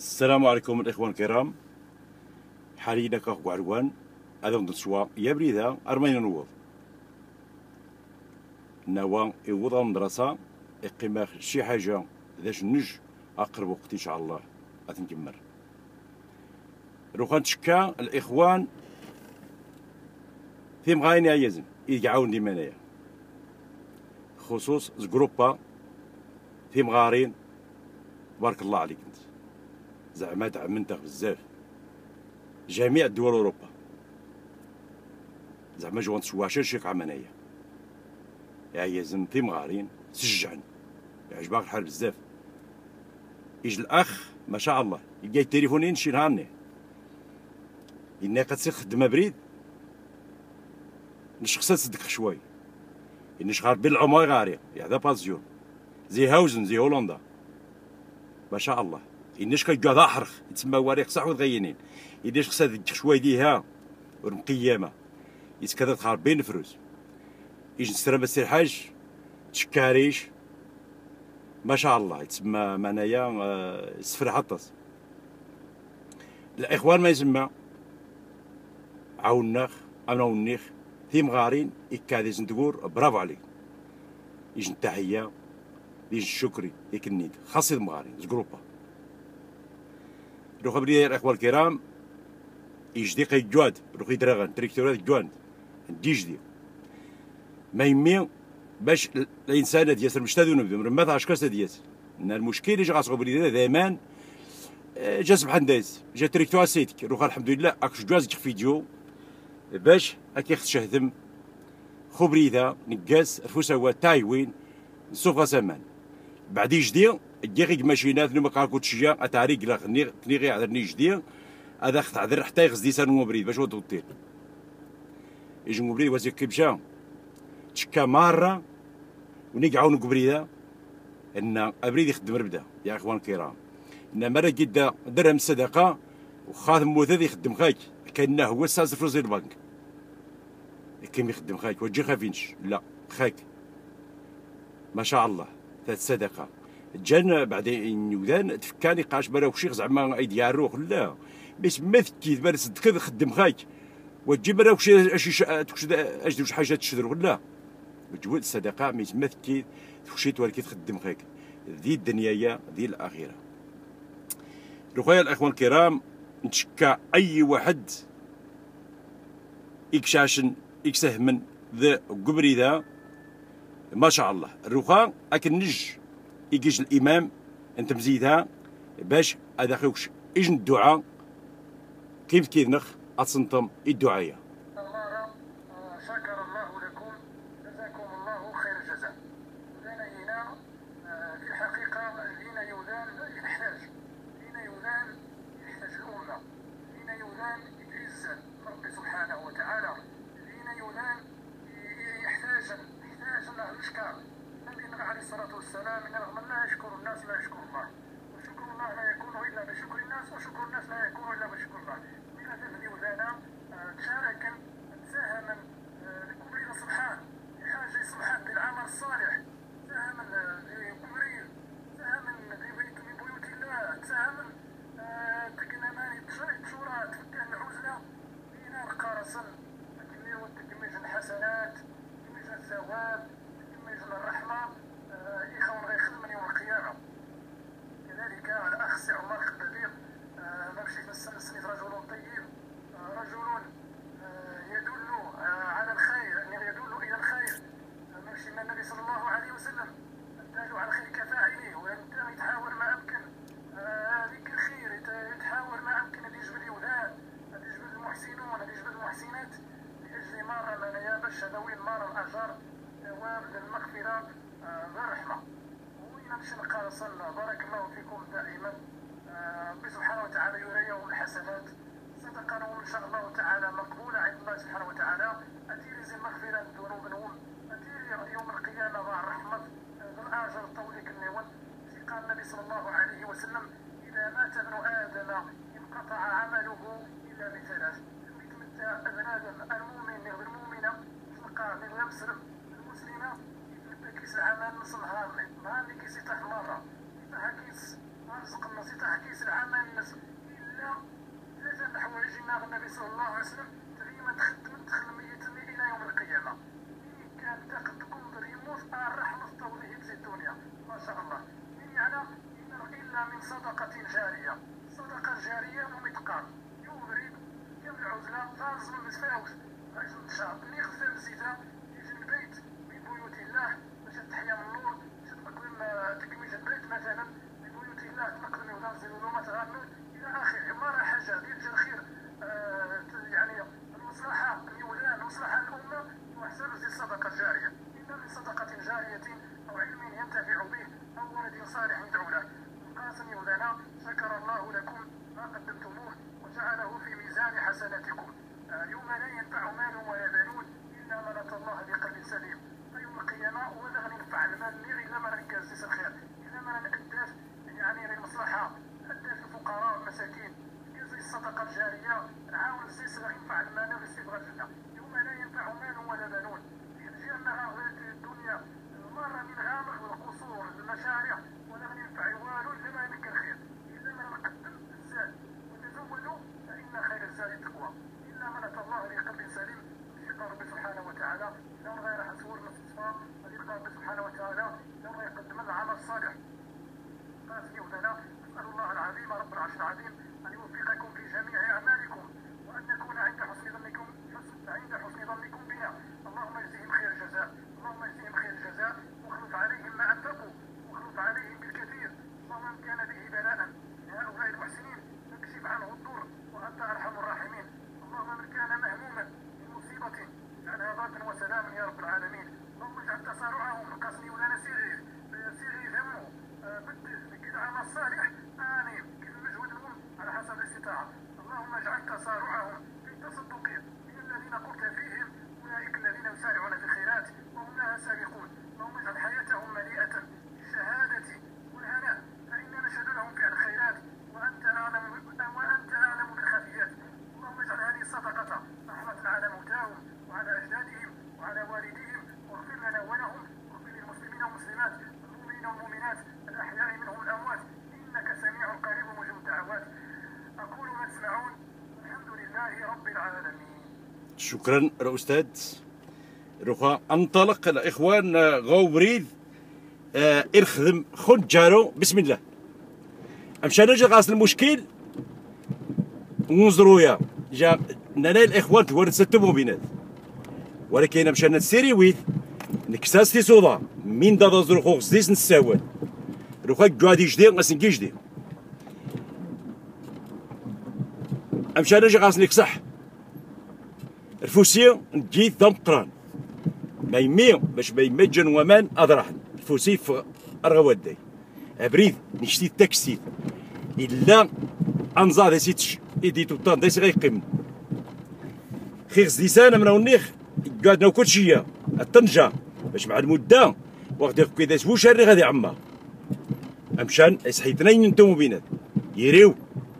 السلام عليكم الإخوان الكرام. حاليا كاخو عروان هذا ندسوا يا بريدة أرمين نوض نوا يوضع المدرسة يقيم شي حاجة ذاش نج أقرب وقت إن شاء الله أتنكمل. روخان تشكا الإخوان في مغاين يزن يقعون ديما هنايا خصوص زجروبا في مغارين. بارك الله عليك انت زعما دعمتك بزاف جميع دول اوروبا زعما جوان تشواشر شيك عام هنايا يزن في مغارين تشجعن يعجبك الحال بزاف. يجي الاخ ما شاء الله يلقى التليفونين نشي نهارني إني قد خدمة بريد نشخصها تصدق شوي إني شغال بالعمر غاري هذا بازيون زي هاوزن زي هولندا ما شاء الله. إنيش كيقعد أحرخ يتسمى وريق صح وغينين إنيش خصها ذيك شوي ديها ورمقيامة يتكذا تخربين فروز يجي نسترى بس الحاج تشكاريش ما شاء الله يتسمى معنايا سفر حطس. الإخوان ما يسمى عاوناخ أنا ونيخ في مغارين إكادي زندقور برافو عليك. يجي التحية يجي الشكري يك النيد خاصي المغارين زجروبا روح بدي الإخوان الكرام يجدي قي جواد روح يدرغن تريكتورات جواد ديجدي ما يمي باش الإنسان ديال المجتهد ونبدا مرمات عشكاس ديال إن المشكل يجي غاصغو بلي دائما جا سبحان دايز جا تريكتور سيتك روح الحمد لله أكش جواز فيديو باش أكي تشهدم خبريدا نقاس الفوساوة تايوين سوف سمان بعد يجدي جيغي ماشينات نما كاكو تشجع اتاريك لا كنيغي عذرني جدي هذا تعذر حتى يغزدي سان موبريد باش ودوتير يجي موبريد واسي كبشا تشكا ماره ونقعون قبريدا ان ابريد يخدم ربدا يا اخوان الكرام ان مره جدا درهم الصدقه وخادم موثد يخدم خاك كانه هو استاذ فلوس البنك كيما يخدم خاك وجي خافينش لا خاك ما شاء الله ثلاث صدقه جان بعدين يودان تفكاني قاش برا وشيخ زعما ايديا الروح لا باش ما ثكيت بار صدق خدم خايك وتجيب برا وشي اجدوش حاجه تشدر لا وتجود الصدقه ما ثكيت تفشيت ولكن تخدم خايك ذي الدنيا ذي الاخره. خويا الاخوان الكرام نتشكى اي واحد يكشاشن يكسهمن ذا قبري ذا ما شاء الله الرخاء اكن نج يجيش الامام انت مزيدها باش هذا خوش اجن الدعاء كيف كينخ اتصنتم الدعايه. شكر الله لكم جزاكم الله خير الجزاء. هنا في الحقيقه لينا يودان يحتاج الامه لينا يودان يعز ربي سبحانه وتعالى لينا يودان يحتاج الاشكار. النبي عليه الصلاة والسلام من لا يشكر الناس لا يشكر الله وشكر الله لا يكون إلا بشكر الناس وشكر الناس لا يكون إلا بشكر الله. من هذا اليوذان تشارك ساهم لكبرين صبحان لحاجة صبحان بالعمل الصالح ساهم لكبرين ساهم لبيت من بيوت الله ساهم تكنمان تشورات تكن العزلة بين القرصن تكميج الحسنات تكميج الثواب تكميج الرحمة يخون غيخدم يوم القيامة. كذلك الأخ سي عمر الخبابير مشيت نسميت رجل طيب رجل يدل على الخير يدل إلى الخير ماشي من النبي صلى الله عليه وسلم الدال على الخير كفاعله ويتحاول ما أمكن ذكر الخير يتحاول ما أمكن أن يجبد اليوذان أن يجبد المحسنون أن يجبد المحسنات لأجل مار منايا باش ذوي مار الأجر والمغفرة والرحمة. وين نمشي نقارصن بارك الله فيكم دائما ربي سبحانه وتعالى يريهم الحسنات صدقة إن شاء الله تعالى مقبولة عند الله سبحانه وتعالى أتيري زي المغفرة الذنوب نون أتيري يوم القيامة مع الرحمة بالآجر طولك النيون في قال النبي صلى الله عليه وسلم إذا مات ابن آدم انقطع عمله إلا بثلاث يتمتع ابن آدم المؤمن بالمؤمنة تلقى من يمسر المسلمة يتمتع كيس العمل نص نهار اللي كيس يطيح مرة يطيح كيس رزق الناس تحكيس العمل الناس إلا ثلاثة الحوايج اللي النبي صلى الله عليه وسلم تغيما تخدم ميتني إلى يوم القيامة. من كان تاخد كل يموت راح نستوضيه في الدنيا ما شاء الله. من يعني إلا من صدقة جارية. صدقة جارية ومتقان يورد كم العزلة فارز من متفاوت باش نتشعب اللي يغسل الزيتة يجي البيت من بيوت الله باش تحيا من النور باش تقدم تكميش البيت مثلا من بيوت الله تقدم وننزل له مثلا إلى آخره. ما راه حاجة ديال الخير يعني المصلحة اليولان مصلحة الأمة وأحسن زي الصدقة الجارية. إلا من صدقة جارية أو علم ينتفع به أو ولد صالح يدعو له. قاسم يولانا شكر الله لكم ما قدمتموه وجعله في ميزان حسناتكم. يوم لا ينفع مال ولا بنون إلا من أتى الله بقلب سليم. يوم القيامة ولا غننفع المال إلا ما نكازيس الخير إلا ما نأداش يعني للمصلحة أداش الفقراء والمساكين زي الصدقة الجارية نعاون الزيس غينفع المال ويستبغى الجنة. يوم لا ينفع مال ولا بنون جيرنا غير الدنيا مرة من غامر والقصور المشاريع ولا غننفع والو إلا ما نلقى الخير إلا ما نقدم الزاد وتزودوا فإن خير الزاد التقوى. إلا من أتى الله بقلب سليم لقى ربي سبحانه وتعالى لون غير حسور نصفى لقى ربي سبحانه وتعالى لون غيقدم لنا عمل صالح. قاسي ولنا نسأل الله العظيم رب العرش العظيم أن يوفقكم في جميع أعمالكم وأن نكون عند حسن ظنكم بنا. اللهم اجزهم خير الجزاء. اللهم اجزهم خير الجزاء واخلف عليهم ما أنفقوا واخلف عليهم بالكثير. اللهم من كان به بلاء هؤلاء المحسنين فاكشف عنه الضر وأنت أرحم الراحمين. اللهم من كان مهموما بمصيبة اجعلها ضربا وسلاما يا رب العالمين. اللهم اجعل تسارعهم قاسني ولا نسيغي ذمه بدل كذا عمل الصالح آمين كيف المجهود لهم على حسب الاستطاعة. اللهم اجعل تسارعهم في التصدق من الذين قلت فيهم أولئك الذين يسارعون في الخيرات وهم لها سابقون. اللهم اجعل حياتهم مليئة بالشهادة والهناء فإنا نشهد لهم فعل الخيرات وأنت أعلم بالخفيات. اللهم اجعل هذه الصدقة رحمة على موتاهم وعلى أجدادهم وعلى والديهم واغفر لنا ولهم واغفر للمسلمين والمسلمات المؤمنين والمؤمنات الأحياء منهم الأموات إنك سميع قريب مجيب الدعوات. أقول ما تسمعون الحمد لله رب العالمين. شكرا الأستاذ رخا. انطلق الإخوان غاو بريد ارخدم خد جارو بسم الله. امشى نجي غاس المشكل ونزرويا جا نال الإخوان تورد ستبو بينات ولكن امشى نتسيري ويث نكساس تي صودا من دادا زرخو غزيس نساوال رخا جوادي جدي غاسنكي جدي امشى نجي غاس نكسح الفوسية نجي ثم قران ما يمي باش ما يمجن ومان أضرحن الفوسي في أرغوادي أبريد نشتي التاكسي إلا أنزا دي سيتش إيدي توطان دي سيغي قيم خيغز ديسانا من ونيخ قعدنا كل شيء الطنجة باش مع المدة وقت يخكي داس وش هري غادي عما أمشان إسحيتنين نتومو بينات يريو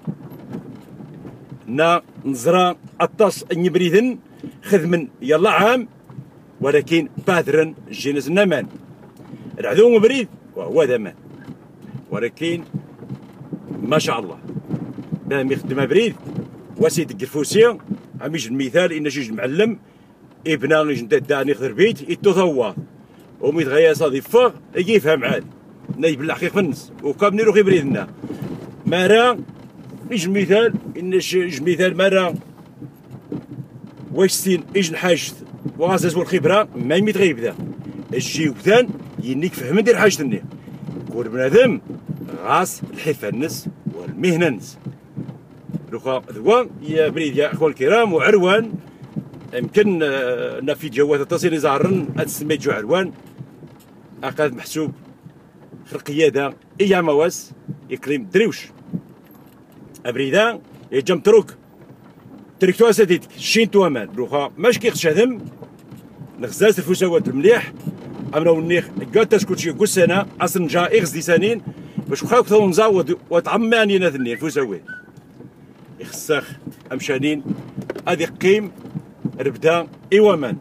نا نزرا الطاس نبريدن خدمن يلا عام ولكن بادرا جينز نمان العدو مبريد وهو ذمان ولكن ما شاء الله باه يخدم بريد وسيد الفوسيه عم يجي المثال ان شي معلم ابنا نجد داني يخدر بيت يتوثوا وميت غيا صادي فاغ يفهم عاد نايب الحقيق فنس وكاب نيرو بريدنا مرا يجي المثال ان يجي مثال مرا ويستين يجي الحاجت وغازاز والخبره ما يميت غيب ذا الجي وكذان ينيك فهم دير حاجتني كل بنادم غاس الحرفه النس والمهنه النس لوخا ذوا يا بريد يا اخوان الكرام وعروان يمكن في جوات التصوير زهرن تسميت جو عروان اخذ محسوب في القياده ايا مواس يكريم دروش ابريدا يجم تروك تركتو اساتيتك شين توامان لوخا ماش كيخش هذم نغزاز الفوساوات المليح امنا ونيخ قال تسكوتشي كل سنه اصلا جا اغز ديسانين باش وخاوك ثون نزاود وتعماني ناثني الفوساوات يخسخ امشانين هذه قيم ربدا ايوامان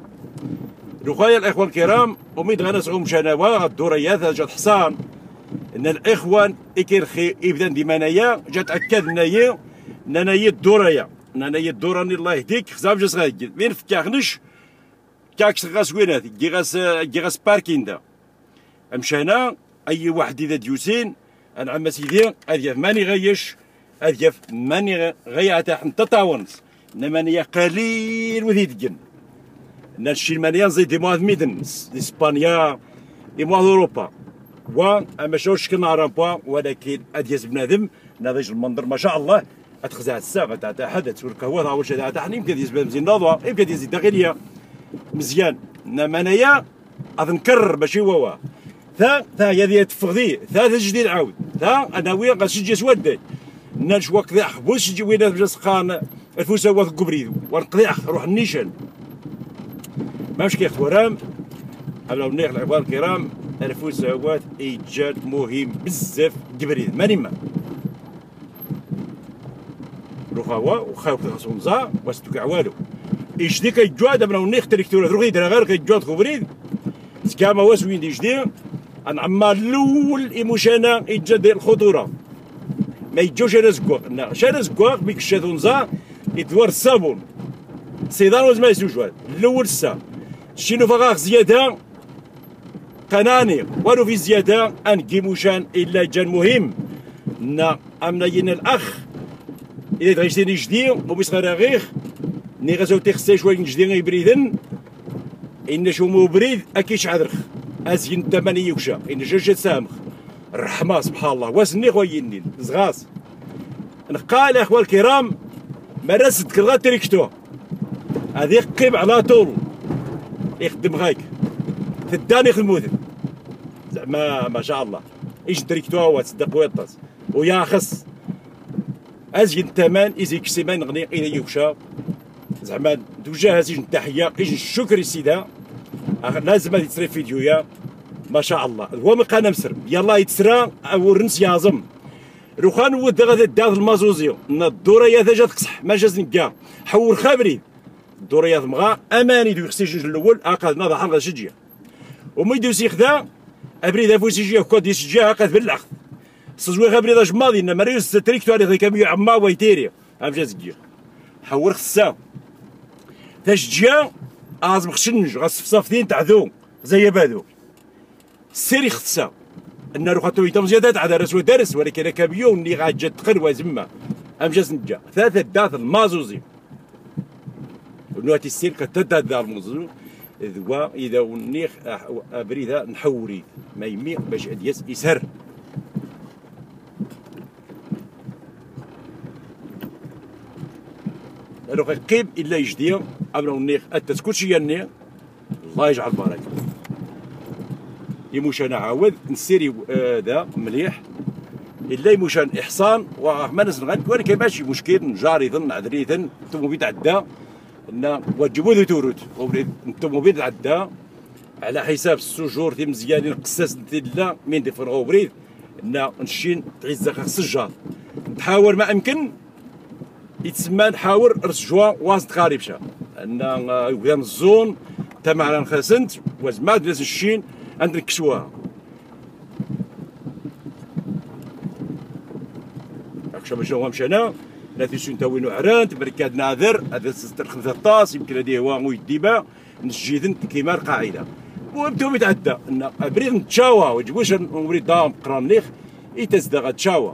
لوخا يا الاخوان الكرام وميد غنسعو مشاناوا الدوريات جات حصان ان الاخوان اكيرخي ابدا ديما انايا جات اكد نايا نانايا الدوريا نانايا الدوراني الله يهديك خزاف جاس غايك وين فكاخنش كاكس غاس وينات كي غاس باركيندا امشانا اي واحد اذا ديوسين انا عم سيدي اذياف ماني غيش اذياف ماني غياتا انت تاونس نمانيا قليل وذي دجن ناشي المانيا زي دي مواد ميدن اسبانيا دي مواد اوروبا و اما شوش كنا رامبوا ولكن ادياس بنادم نضيج المنظر ما شاء الله اتخزع الساعه تاع حدث وركوا هذا اول شيء تاع يمكن يزبد مزيان ناضوا يمكن يزيد داخليه مزيان انما انايا اذنكرر ماشي هو ثا هذه تفغذي ثا جديد عاود ثا انا ويا غنشجي سودي ناش وقت ذا حبوس جي وين بجسقان الفوسه واث قبريد ونقضي روح النيشان ماشي كي خوارام على منيح العباد الكرام الفوسه واث ايجاد مهم بزاف قبريد ماني ما روح هو وخاوك خصهم زا واستوكع والو ايش ديك الجواد من منيح تريكتور روحي درا غير كيجواد قبريد سكاما واسوين دي جديد انا عما الاول ايموشانا ايجاد الخطوره ما يجوش انا زكواق شانا زكواق بيك الشاذونزا يدور الصابون سيدان واز ما يسوجوال الاول السا شنو فغاغ زياده قناني والو في زياده ان كيموشان الا جان مهم نا امناين الاخ اذا تغيشتيني جديد وبيس غير ني غازو تيخسي شويه جديد يبريدن ان شو مو بريد اكيش عذرخ ازين تمانية وكشا ان جاجة سامخ الرحمة سبحان الله واسني خويني زغاس نقال يا اخوان الكرام مرست كرغا تريكتو هذه قيم على طول يخدم غايك تداني خدموذن زعما ما شاء الله ايش تريكتو هو تصدق ويطاس ويا خص ازين تمان ايزيك سيمان نغني الى يوكشا زعما توجه هذه التحيه ايش الشكر السيده لازم هذه تصري فيديويا ما شاء الله هو مقانا مسر يلا يتسرى ورنس يازم روخان ود غدا داغ المازوزيو ان الدوريه ذا جات قصح ما جاز نكا حور خابرين الدوريه مغا اماني دو اكسجين الاول اقل نضح غا شجيه وما يدو سيخدا ابريد افو سيجيه كود يسجيه قد بالاخذ سجوي خابري جماضي ان مريوس تريكتو على كاميو عما ويتيري ام جازكيه حور خصا تشجيه ازم خشنج غصفصافتين تاع ذو زي بادو سيري خصا ان روخاتو يتم زيادات على رسو درس ولكن كابيون اللي غاد جات تقلوى زما ام جاز نجا ثلاثه داث المازوزي ونواتي السير كتدا دار المازوزي ذوا اذا ونيخ ابريدا نحوري ما يمي باش اديس يسهر لو قيب الا يجدي ابنا ونيخ التسكوتشي يني الله يجعل بركه يموش انا عاود نسيري ذا مليح الا يموش احصان وما نسنغن ولكن ماشي مشكل نجاري ظن عذري ظن الطوموبيل عدا ان وجبوا ذو تورود الطوموبيل عدا على حساب السجور تي مزيانين قساس لا من دي فرغو بريد ان نشين تعز السجار نحاول ما امكن يتسمى نحاول رسجوا واسط خاربشه ان قدام الزون تمعنا نخسنت وزماد ناس الشين عند الكسوه اكشف شنو مشينا لا تيسون تاوينو عران تبركاد ناذر هذا خمسة طاس يمكن هذه هو ويديبا نسجيدن كيما القاعده وبداو يتعدى ان بريد نتشاوا وجبوش نوري دام قرانيخ يتزدغ تشاوا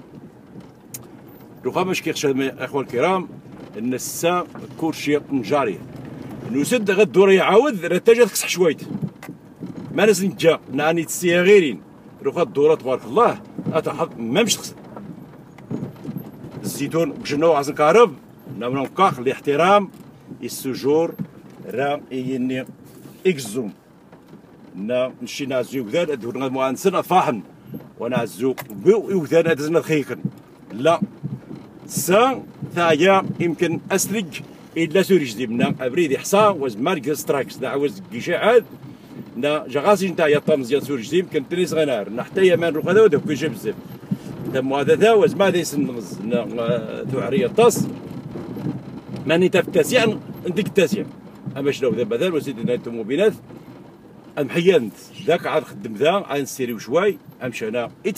لو باش كيخشى الاخوان الكرام ان السا كلشي نجاري نسد غد الدوري يعاود رتاجات كسح شويت ما ناس نجا نعني تسيغيرين روخا الدورة تبارك الله اتحط ما مش تخسر الزيتون بجنو عز الكهرب نعملو كاخ الاحترام السجور را يني اكزوم نمشي نعزو كذا ادور مؤنسنا فاحن ونعزو بو وكذا ادزنا خيكن لا سا ثايا يمكن اسلج الا سوري جديبنا ابريد حصا وزمارك ستراكس دعوز كيشاعد نا جاغاسي نتايا طامزيان سوري جديد يمكن تنيس غنار نحتى يمان روخا ذا كل شيء بزاف تم هذا ذا وزما ذا يسنغز ثوعريه طاس ماني تفتاسيا نديك التاسيا اما شنو ذا بدل وسيدنا الطوموبيلات امحيانت ذاك عاد خدم ذا عاد نسيريو شوي امشي انا